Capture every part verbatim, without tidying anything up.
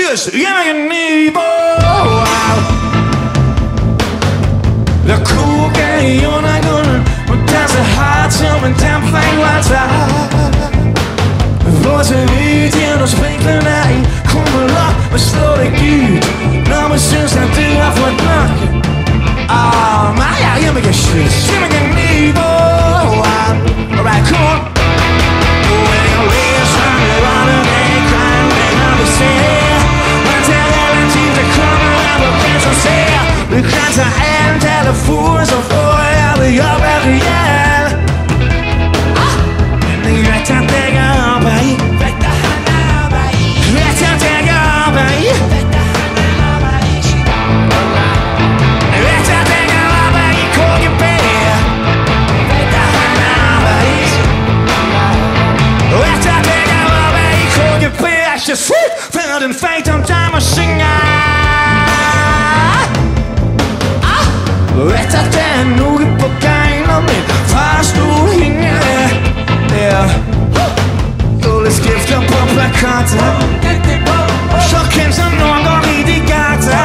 just give me a neighbor. The cool guy, you're not gonna, but that's a hard time and damn thing what's right. Hvor til vidt, ja, du sprinkler dig. Kommer op og slår dig ud. Når man synes, at du har fået nok. Åh, mig, jeg er hjemme, jeg synes. Giv mig en neighbor. Alright, come on. When you live, son, you wanna make crime, then I'll be sad. Men til alle tid, der kommer op og kan så se. Vi grænser antallet fuger, så får jeg det op af real. Men det er der dækker op af i. Hvad der handler op af i. Hvad der dækker op af i. Hvad der handler op af i. Hvad der dækker op af i K G B. Hvad der handler op af i. Hvad der dækker op af i K G B. Jeg skal sygt finder den fag, om dig må synge. Efter den uge på gang, og min far stod hænge. Ja, Ole skifter på plakater. Så kendt som nogen går i de gater.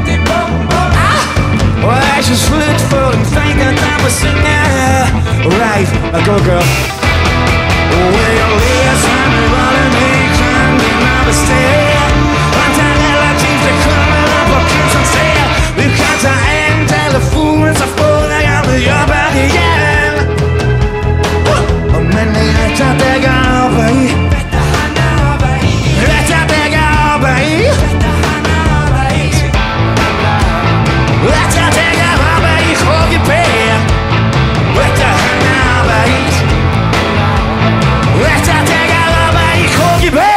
Og jeg er så slut for den finger, der må synge. Right, now go girl. Will you listen to what I make and be never stay? Og der er relativt, der kommer op og kan sådan se. Vi kan tage antallet fugen, så får jeg aldrig op af det igen. Og man er ret, der dækker op af i. Hvad der handler op af i. Hvad der dækker op af i. Hvad der handler op af i. Hvad der dækker op af i K G B. Hvad der handler op af i. Hvad der dækker op af i K G B.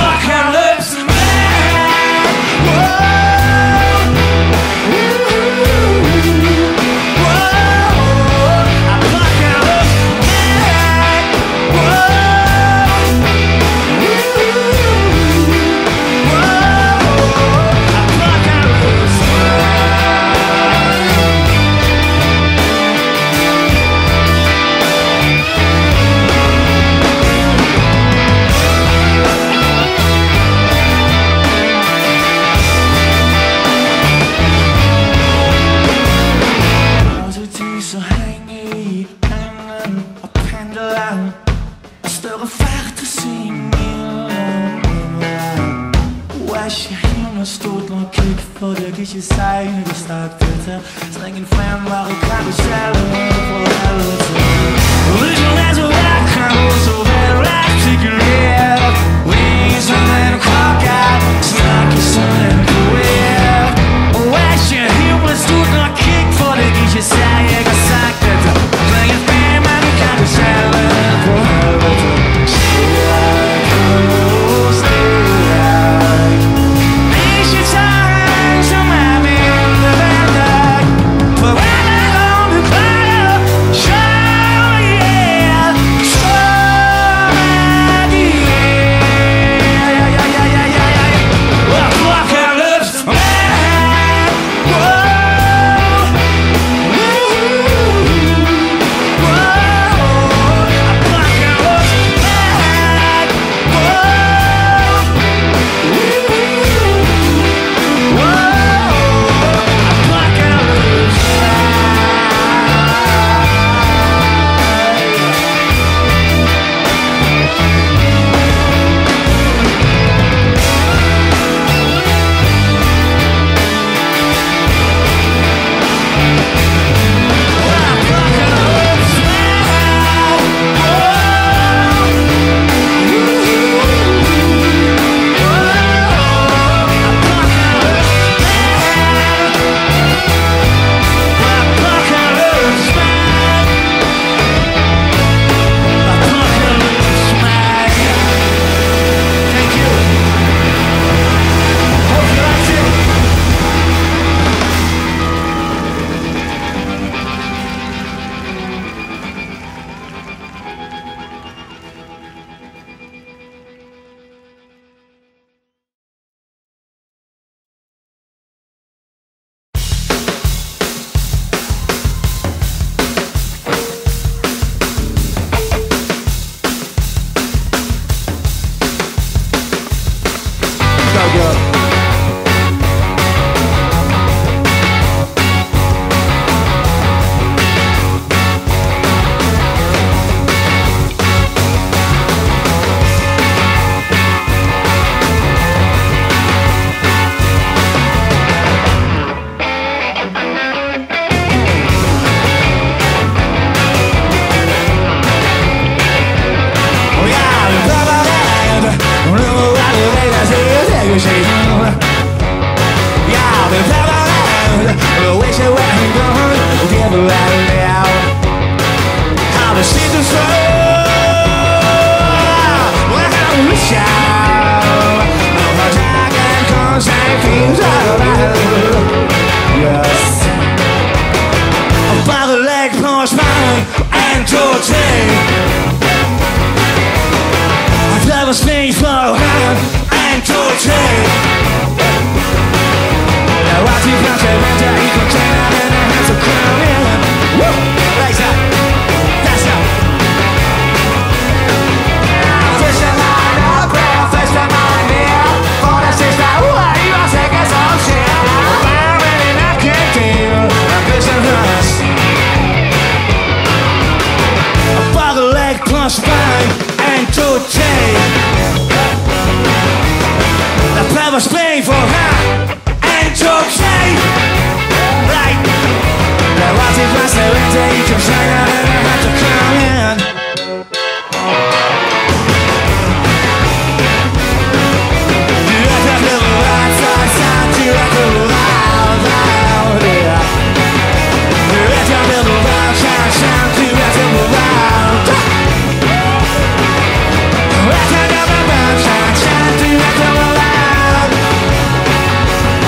Whoa. Wasch je himlen stort nog klik voor de kiesjes zijn gestaakt zitten. Slingen flammare karusellen voor helvete. Vision as a rock, I'm so very articulate. Wings on and a clock out, snack is on and career. Wasch je himlen stort nog klik voor de kiesjes zijn gestaakt zitten. Slingen flammare karusellen voor helvete.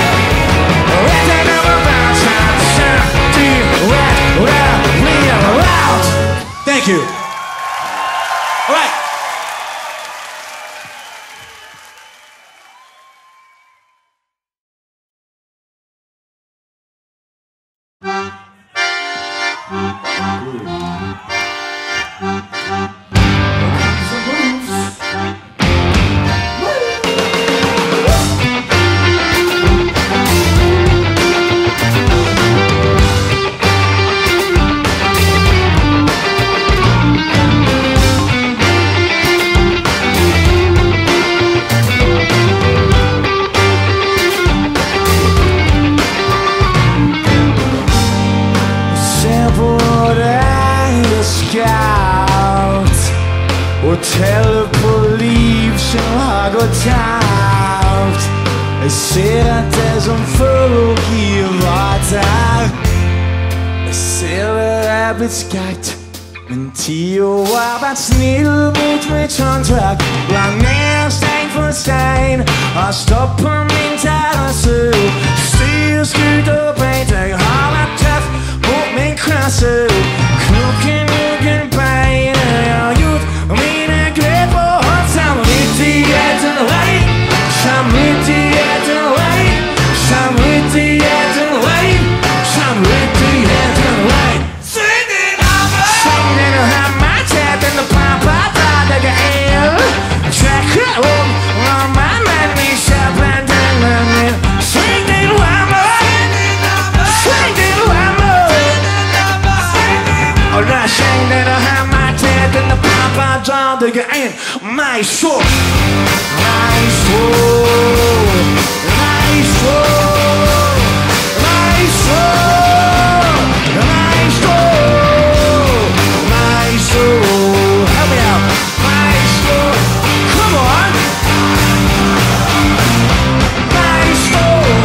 Well, Jeg ser det som følger vater. Jeg ser det er blitt skagt, men ti år har vært snill mot mitt håndtak. Blant ned stein for stein og stopp på min terrasse. Styr, skudd og beint, jeg har vært tøff mot min klasse. Knoken, knoken, bein, jeg har gjort mine grep og holdt samvittigheten vei. Samvittigheten vei, samvittigheten vei, samvittigheten vei. Sving din hammer, sving din hammer, tag den og papa, der ligger el. Trækker om, når man mand i kjærplan den med min. Sving din hammer, sving din hammer, og der sving den og hammer, tag den og papa, der ligger el. Maestro, maestro, maestro, maestro, maestro, maestro, help me out, maestro, come on, maestro.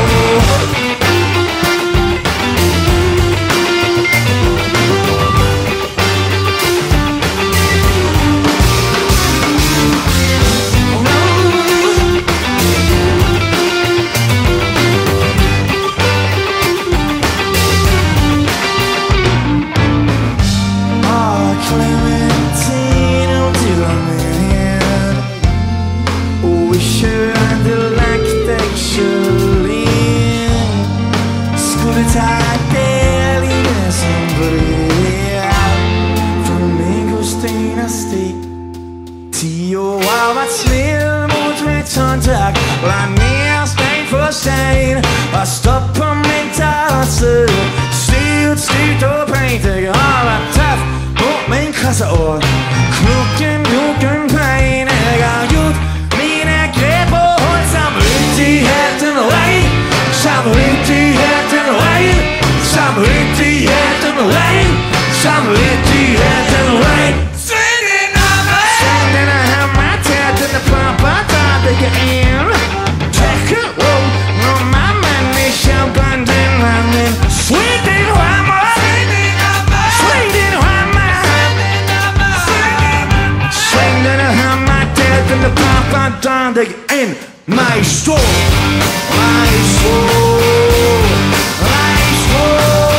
Og stop på min terrasse. Styrt, styrt og pænt. Jeg har været tøff mot min krasse ord. Knoken, knoken, pæn. Jeg har gjort mine greb og holdt samvittigheten vej. Samvittigheten vej. Samvittigheten vej. Samvittigheten vej. Sving din hammer, sving din hammer, tag den og papa, der ligger ind. Trækker om, når man mand i kjærplan den med min. Sving din hammer, sving din hammer, sving din hammer, tag den og papa, der ligger ind. Maestro, maestro, maestro.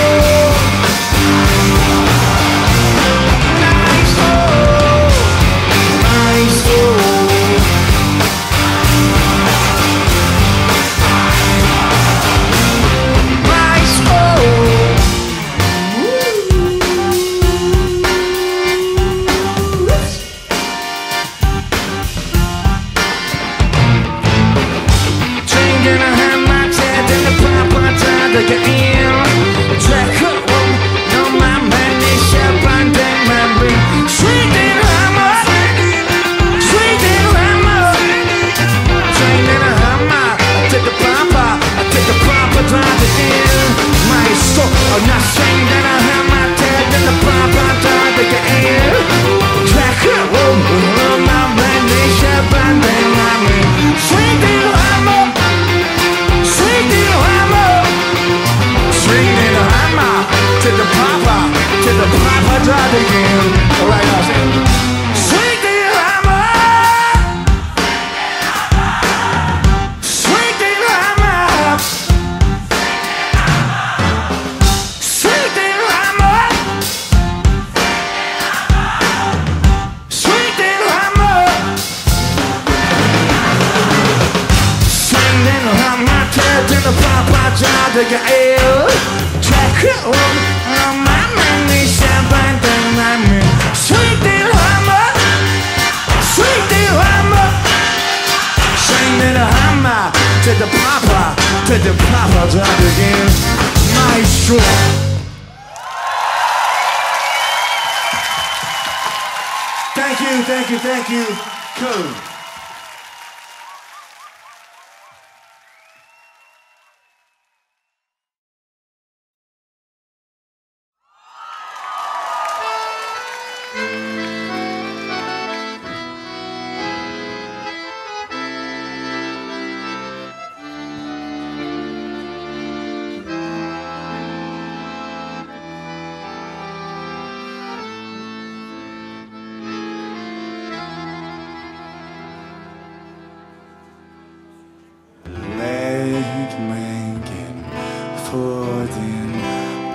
Thank you, thank you, thank you. Cool.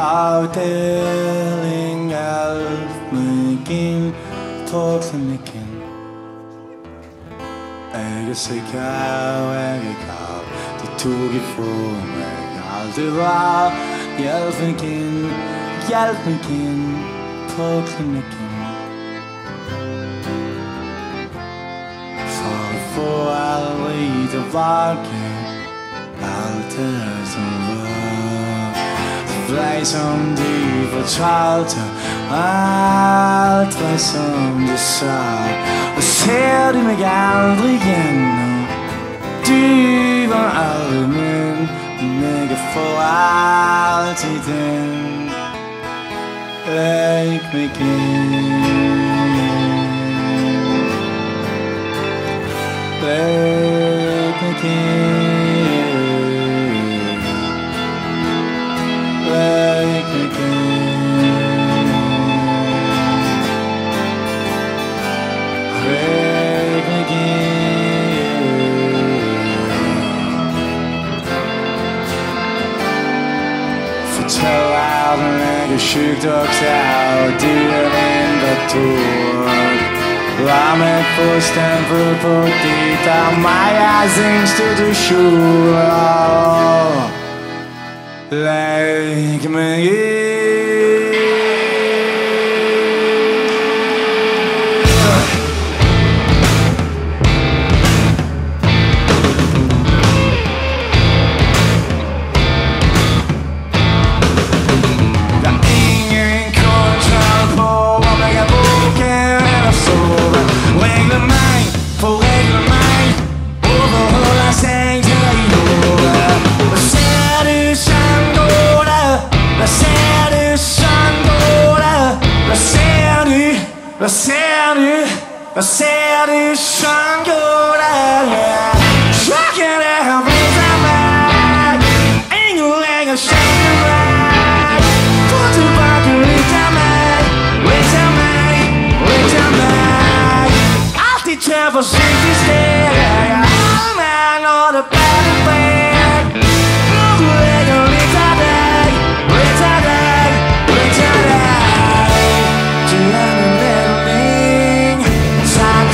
afdeling alt med gen på klinikken. Jeg er sikker, jeg er klar. Det tog i for mig. Alt det var hjælp igen, hjælp igen på klinikken. For at få aldrig tilbage alt det som var. Det blev som de fortalte, alt var som de sagde. Og ser de mig aldrig igen. De var aldrig mænd, men jeg kan få altid den. Læg mig igen. Læg mig igen. Læg mig igen. Læg mig igen. Fortæl verden, jeg er sygt og klar, og det er den, der tog. Lad mig få stempel på det, der er mig als institution. Læg mig ind. Hvad ser du? Hvad ser du? Sådan går det. Klokken er væk af mig. Ingen længere kender mig. Gå tilbage, væk af mig. Væk af mig, væk af mig. Altid tør forsigtigt stille. Jeg har mig, når det bærer bag. Nu lægger væk af dig. Væk af dig, væk af dig. Du er min lille.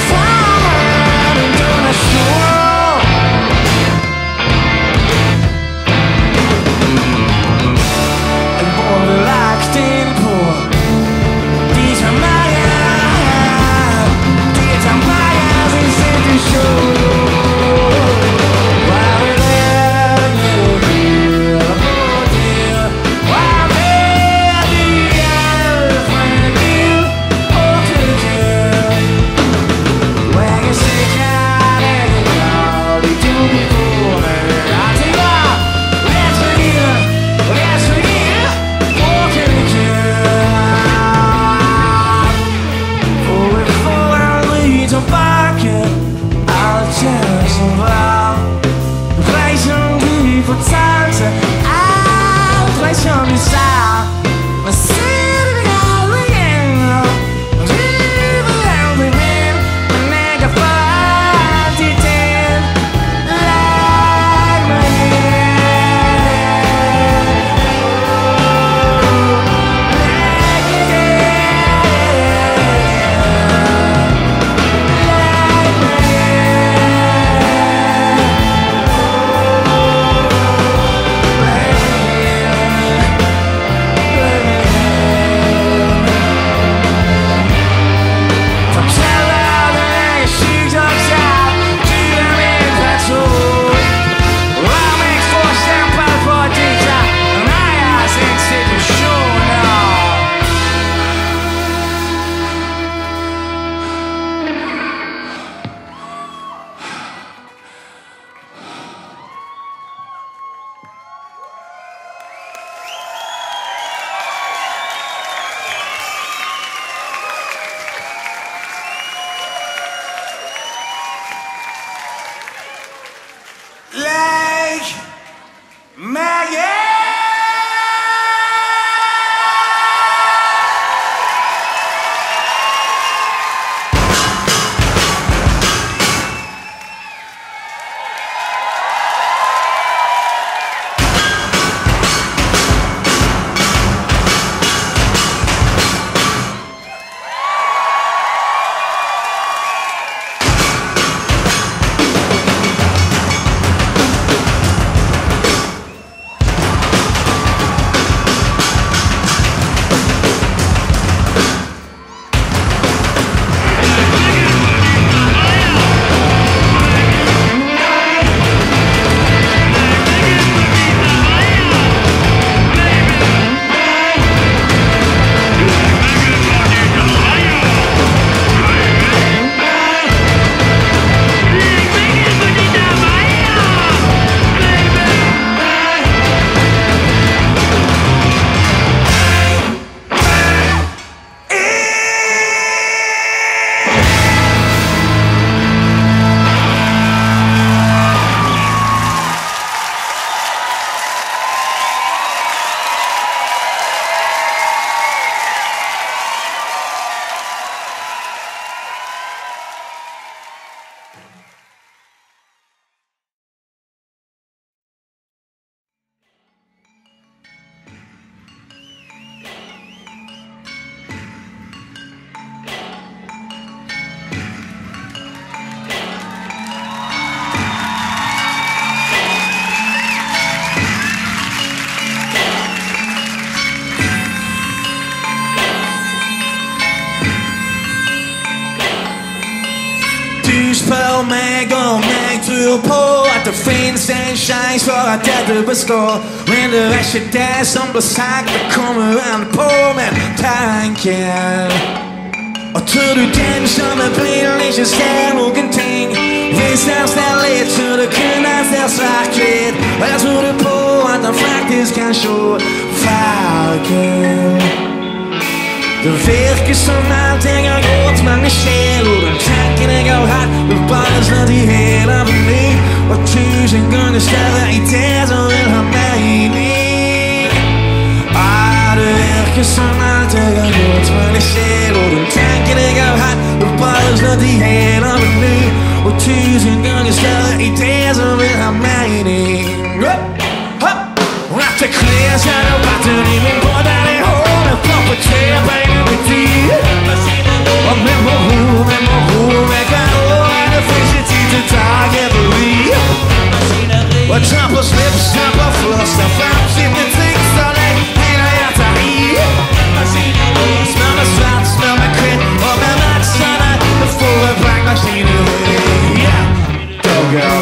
tror på, at der findes en chance for, at dette består. Men det er ikke det som blir sagt, det kommer an på med tanken. Og tror du den som er blind ikke ser noen ting? Hvis der ser litt, så det kun er der svart-hvitt. Og jeg tror du på at han faktisk kan se fargen. Det virker som allting har gått mange sjel, og den tanken jeg har hatt vil bare slå i hele meg. Og tusen ganger større ideer som vil ha mening. Ah, det virker som allting har gått mange sjel, og den tanken jeg har hatt vil bare slå i hele meg. Og tusen ganger større ideer som vil ha mening. Hopp, hopp. Og at det kler seg og batter i min båt der i håret på tv-beina med tid. Og med må ro, med må ro, med kan åre, det finnes ikke tid til dageveri. Og ta på slips, ta på floss, ta frem sine triks og legg hele hjertet i. Smør med svart, smør med kvitt, og med matsene, det får en bankmaskineri. Yeah, go girl.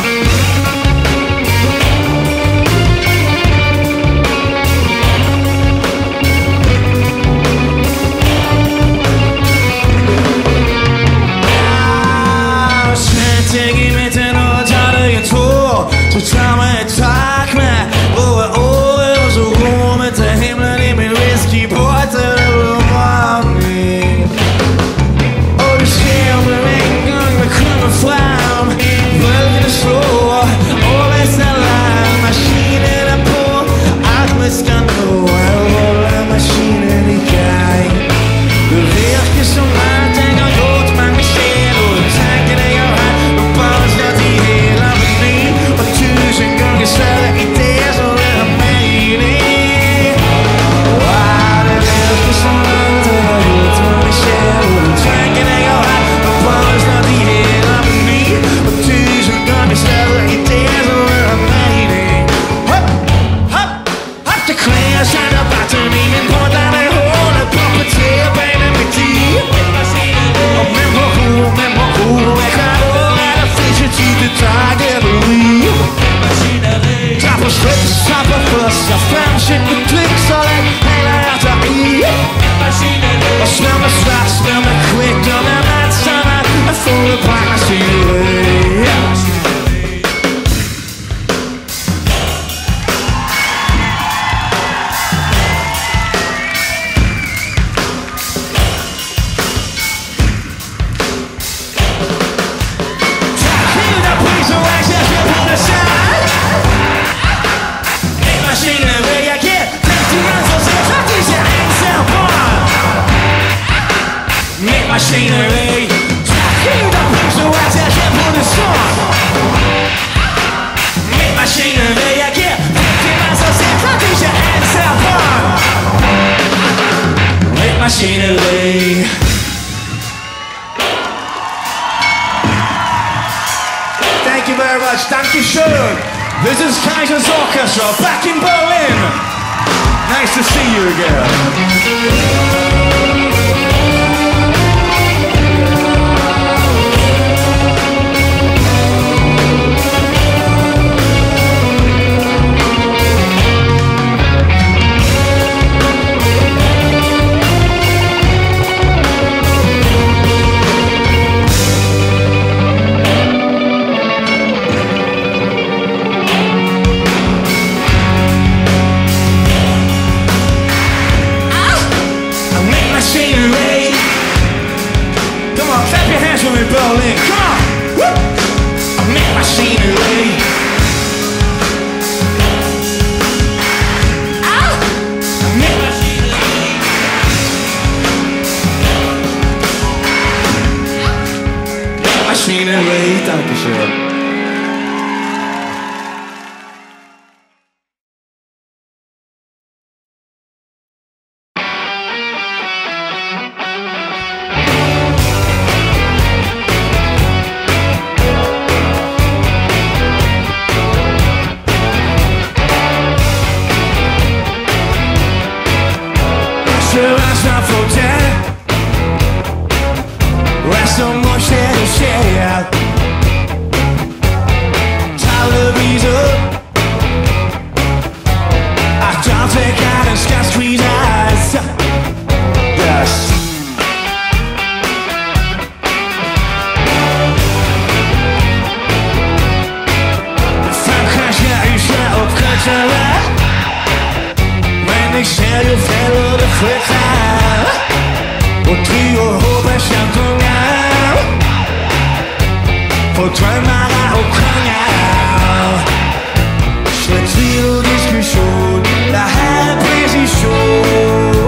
Så tag mig et tak med over året, og så rummet til himlen i min whisky-port, til det blev morgen. Og det sker med en gang, der kommer frem, bølgene slår, og hvis alarm, maskinen er på, alt med skal nå, jeg ruller maskinen i gang. Det virker som alting har gjort mange sjæl, og tanken jeg har hatt, og bare slått i hele menyen. Tusen ganger større ideer som vil ha mening. Wow, det virker som aldrig har gjort mange sjæl, og den tanken jeg har hatt, og bare slått i hele menyen. Og tusen ganger større ideer som vil ha mening. Hopp, hopp, hopp, det klæder sig, der batter i min båt, der er hålet på på tv-beina med tid. Og med må ro, med må ro, jeg kan åre, der findes ikke tid til dageveri. Ta på slips, ta på floss, ta frem shit med kliks og læg hele hjertet i. Og smør med svart, smør med kvikt, og med matsene, jeg får det bankmaskineri. Maskineri, helt op på så at jeg kan på det sådan. Mit maskineri, jeg giver rigtig masser selv, fordi jeg anser børn. Mit maskineri. Thank you very much, Dankeschön. This is Kaizers Orchestra, back in Berlin. Nice to see you again. nachtelen. Men ik ser jo fælder det fætter. Og driver håber champagner. For drømmere og konger. Slet tvivl og diskussion. Der har præcision.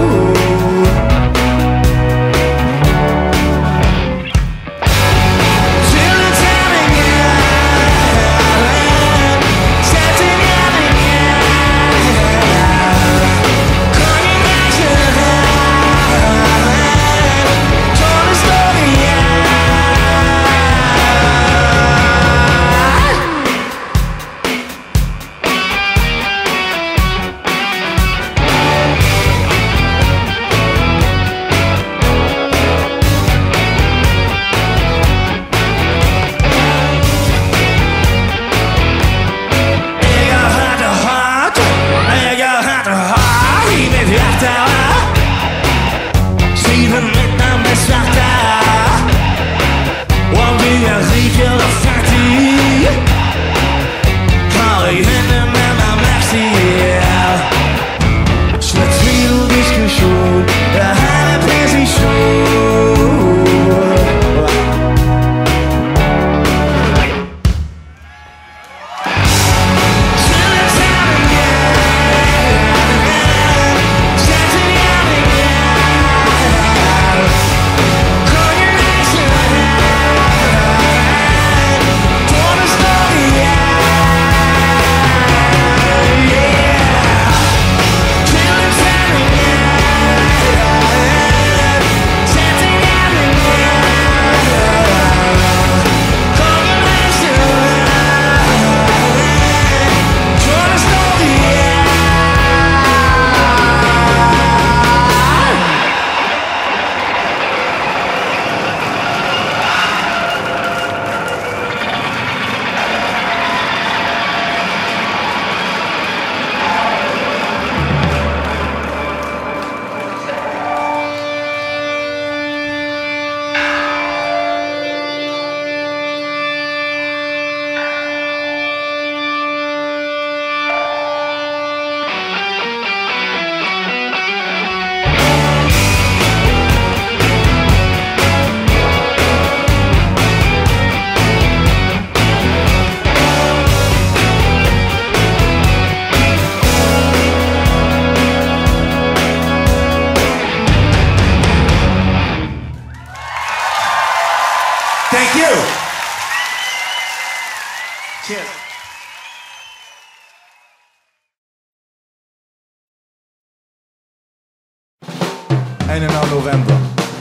eenenhalf november.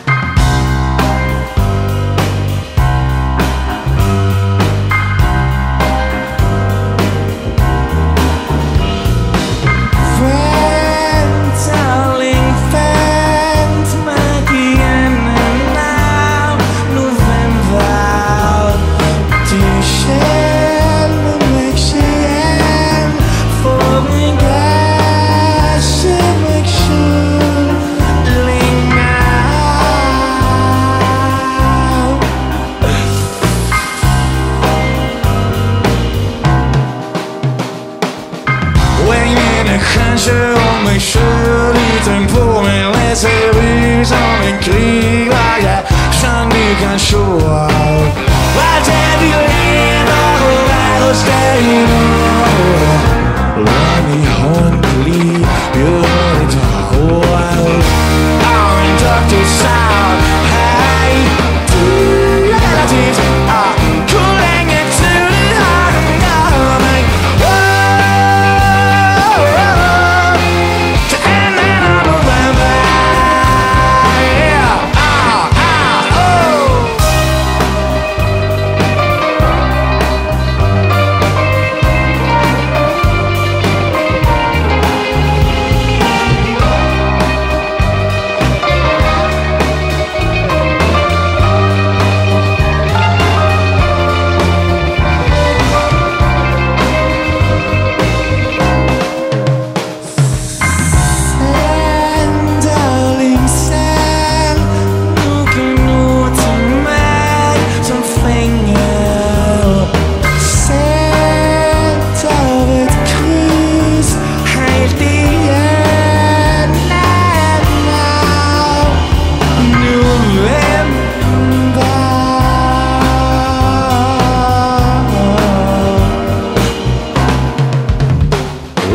Kanske om mig själv liten på mig läser ut som en krigare som du kan sjå. Allt är vi lever och är hos dig nu. Låt mig ha en liv, gör inte hål. Av en doktor sa, hej, du är relativt, ah, hur länge till du har den gav mig.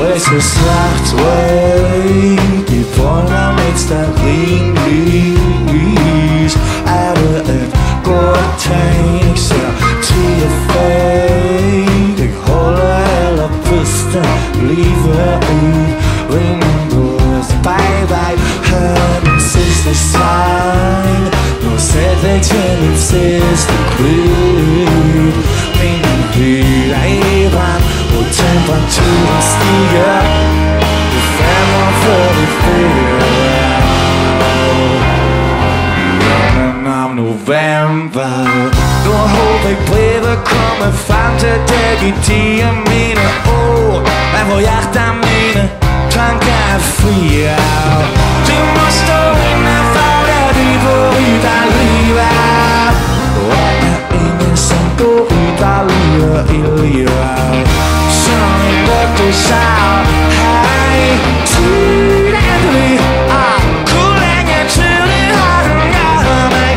Oasis slacht away, die Polna met staan vriendlies. Oude het kort tanks, ja, til je feit. Ik holder alle pusten, liever ud. Ringboers, bye bye, hør den sidste sang. Nu sæt dig til den sidste klud. Min hud er i brand, og temperaturen stiger. Det femogfyrre om november. Nu håber jeg brevet kommer frem til dig i de mine ord. Men hvor hjertet mine tanker er frie. Du må stå indenfor, da du går ud af livet. Og er ingen som går ud af livet i livet. Som en lugte sag. Hej, tid endelig. Ah, kunne længe tidlig har den gjort mig.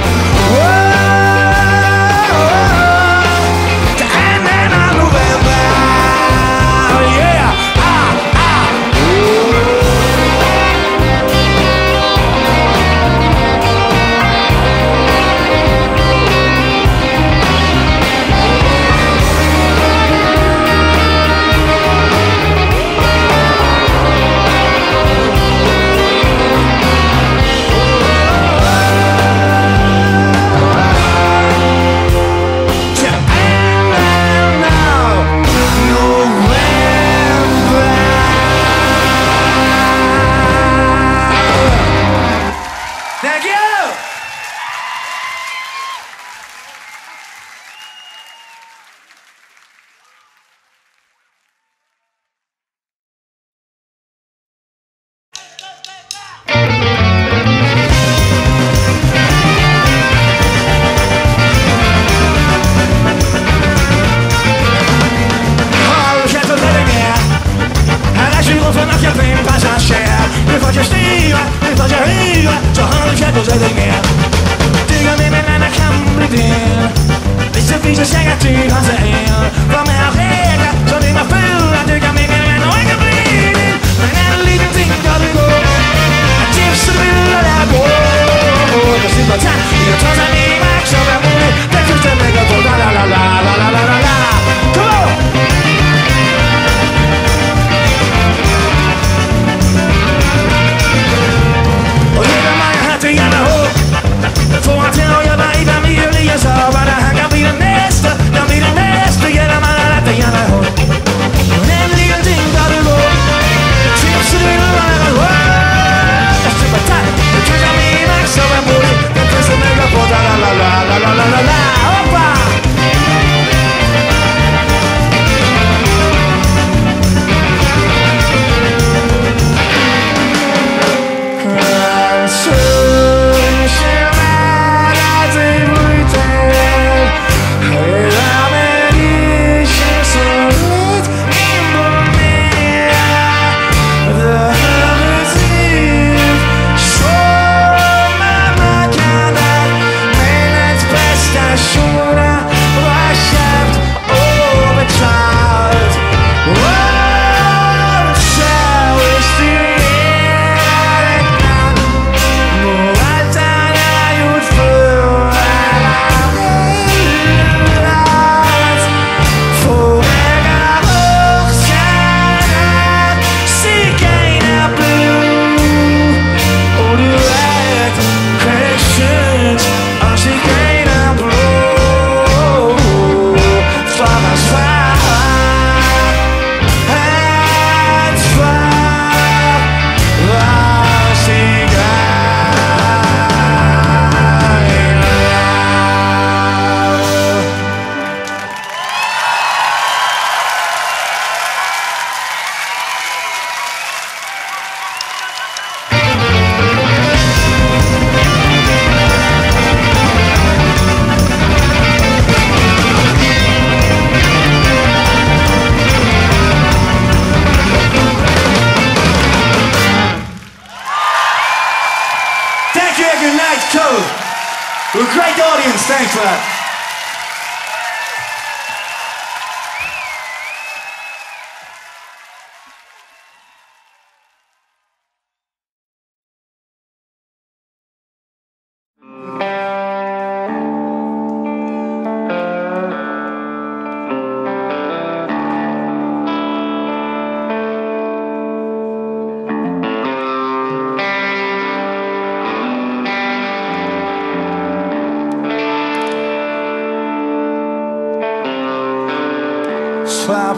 We're a great audience, thanks for that.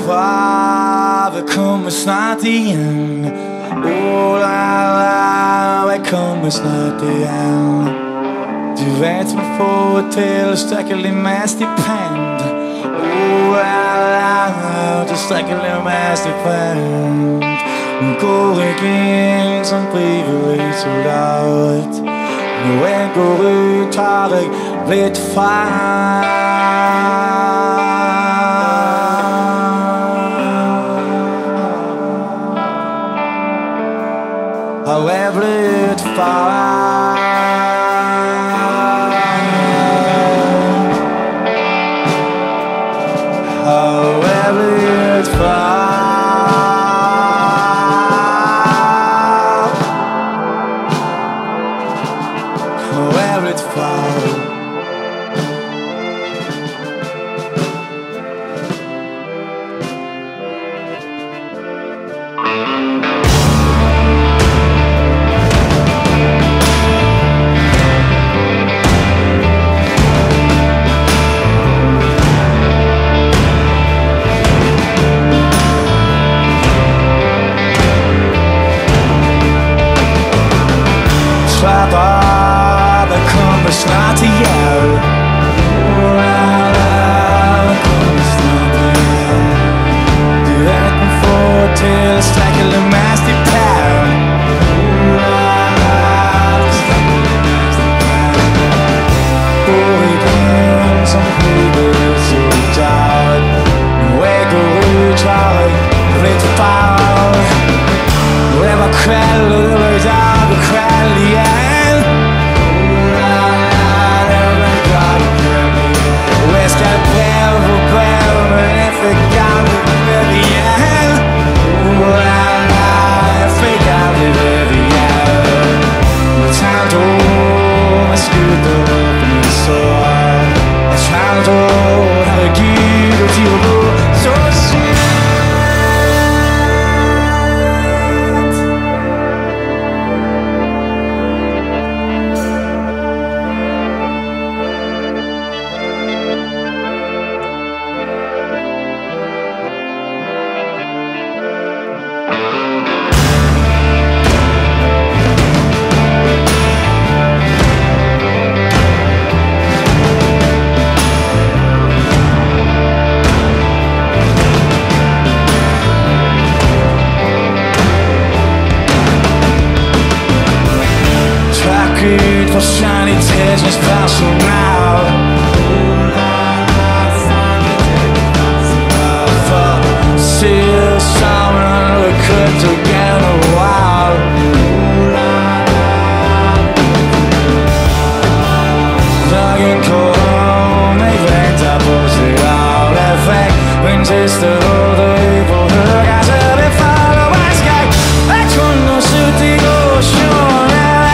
far, vi kommer snart igen. Oh la la, vi kommer snart igen. Du vet vi får till sträckelig med stipend. Oh la la, du sträckelig med stipend. Nu går igen som frivillig soldat. Nu en går ut, tar dig lidt fra. Har jeg blevet far? Har jeg blevet far? Har jeg blevet far? Slapper, der kommer snart ihjel. Oh la la, der kommer snart ihjel. Du vet den får til strækkelig mast i pæren. Oh la la, du strækkelig mast i pæren. Går igen som frivillig soldat. Nu er jeg går ud, tager jeg lidt farve. Nu er jeg kvæld, og det var i dag, og kvæld igen. For sanitetens personal. For sidde sammen og købt igen og wow. Klokken kom, jeg venter på sit afleffekt. Min sidste hovedet på højgasse vil falde og jeg skal ikke kunne sytte i ocean.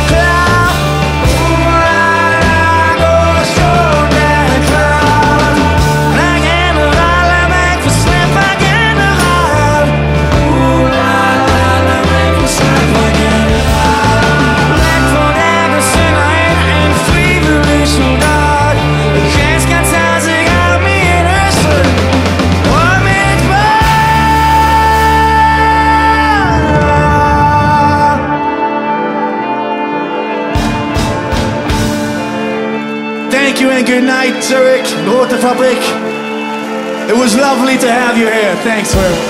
Thank you and good night, Zurich, Notenfabrik. It was lovely to have you here. Thanks for it.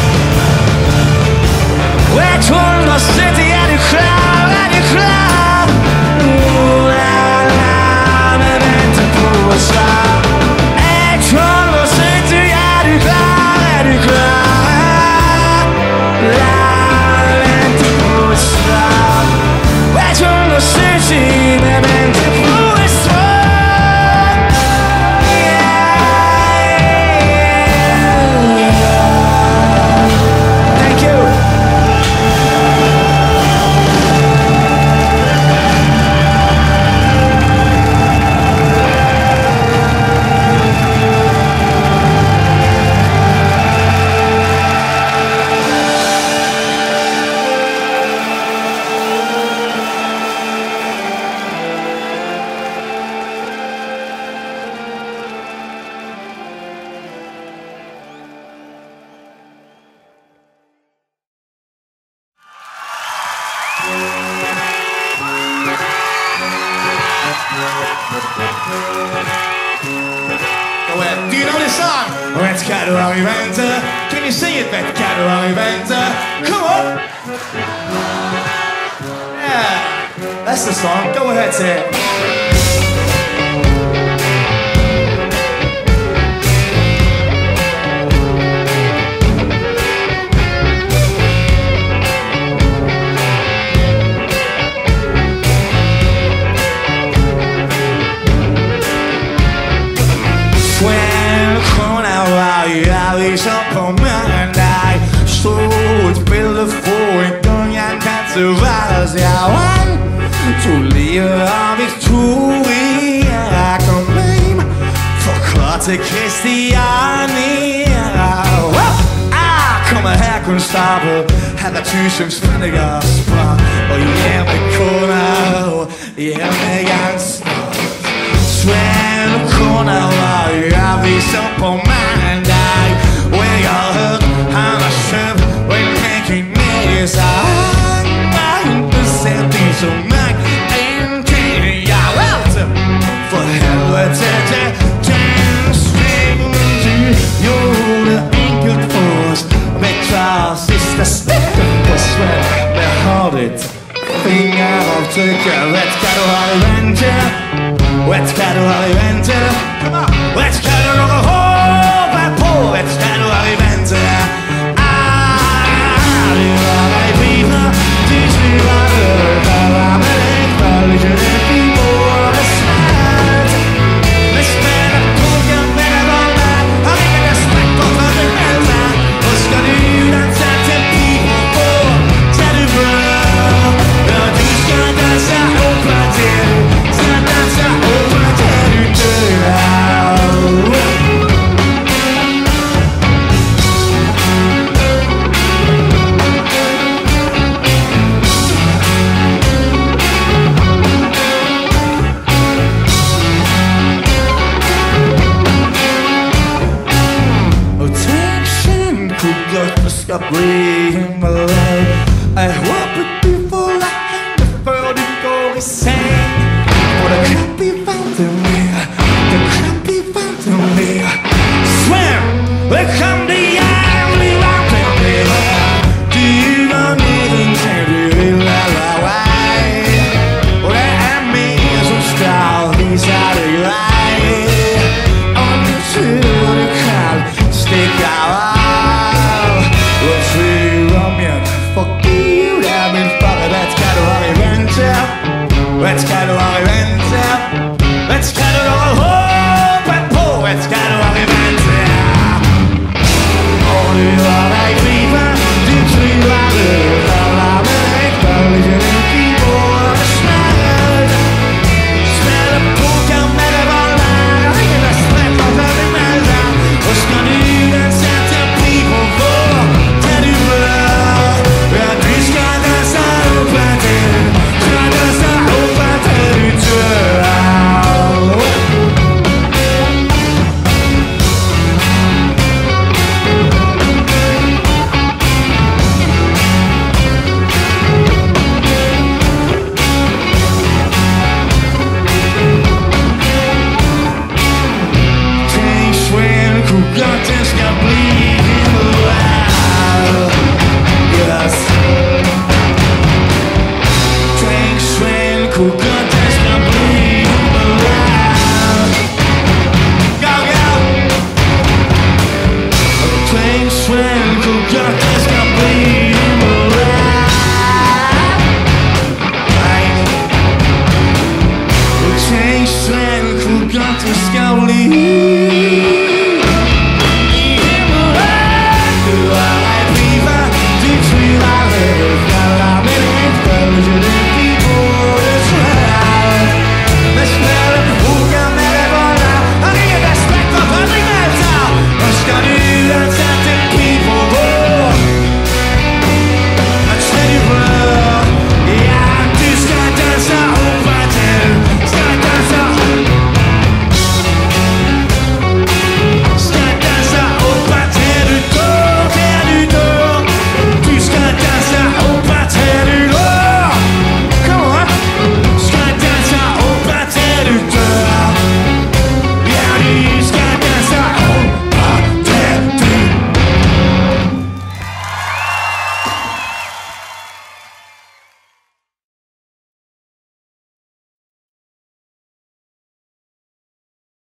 Which one was city and you crowd and you crowd? Ooh la la, me vente på at start. Which one was city and you crowd and you crowd? La, me vente på at start. Which one was city, me vente på at start. Thank you. Caroline Venter. Can you sing it, Beth Caroline Venter? Come on! Yeah, that's the song. Go ahead, say it. På mandag stod billeder for en gang jeg kan til hverdags jeg vann. To livet av Victoria kom hjem forklart til Christiania. Ah, kommer her konstabel, her er tusen spændinger sprak. Og hjemme kona og hjemme gans. Svend kona var i aviser på mandag. Jeg har hørt, han har søvn, og en hækken med sig. Han var ikke set det som mig. En ting jeg valgte, for helvede til den svingen. Jo, det er enkelt for os, vi klarer sidste stik på Svend. Hvad har dit fingeraftrykket? Hvad skal du have i vente? Hvad skal du have i vente? Hvad skal du lukke håbe på? Hvad skal du have i vente? Ah, det var dig biler, de sliver det, der var med ikke, der ligger det i bordet svært. Hvis man er drukket med dig og mand, har ikke respekt for hvad det melder. Husker du den sat til piger på, tag det bra. Når du skal danse opera til, skal danse opera til du dør. Attention, could get the sky breathing alive. I